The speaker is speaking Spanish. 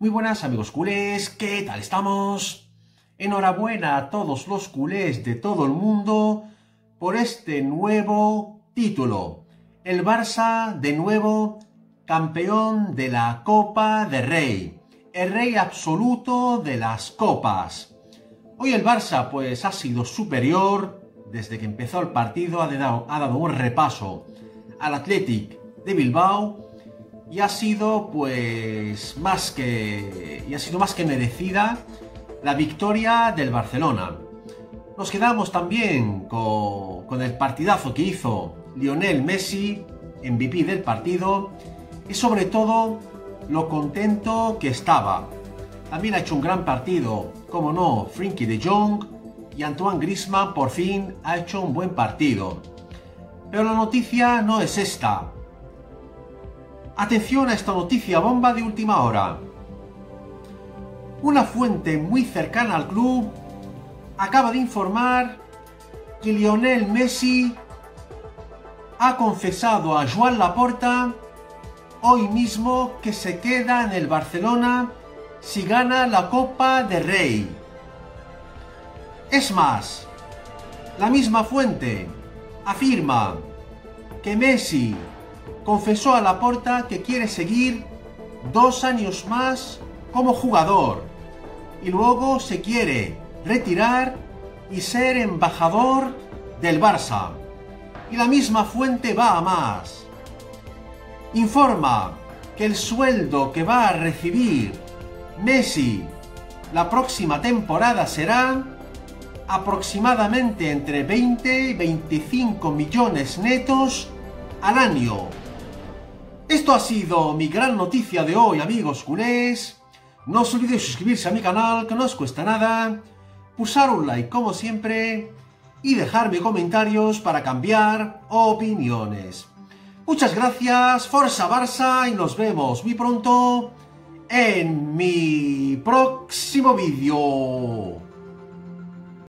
Muy buenas amigos culés, ¿qué tal estamos? Enhorabuena a todos los culés de todo el mundo por este nuevo título. El Barça de nuevo campeón de la Copa del Rey, el rey absoluto de las copas. Hoy el Barça pues ha sido superior desde que empezó el partido, ha dado un repaso al Athletic de Bilbao y ha sido pues más que merecida la victoria del Barcelona. Nos quedamos también con el partidazo que hizo Lionel Messi, MVP del partido, y sobre todo lo contento que estaba. También ha hecho un gran partido, como no, Frenkie de Jong, y Antoine Griezmann por fin ha hecho un buen partido. Pero la noticia no es esta. Atención a esta noticia bomba de última hora. Una fuente muy cercana al club acaba de informar que Lionel Messi ha confesado a Joan Laporta hoy mismo que se queda en el Barcelona si gana la Copa del Rey. Es más, la misma fuente afirma que Messi confesó a Laporta que quiere seguir 2 años más como jugador y luego se quiere retirar y ser embajador del Barça. Y la misma fuente va a más. Informa que el sueldo que va a recibir Messi la próxima temporada será aproximadamente entre 20 y 25 millones netos al año. Esto ha sido mi gran noticia de hoy, amigos culés. No os olvidéis de suscribirse a mi canal, que no os cuesta nada, pulsar un like como siempre y dejarme comentarios para cambiar opiniones. Muchas gracias, Forza Barça, y nos vemos muy pronto en mi próximo vídeo.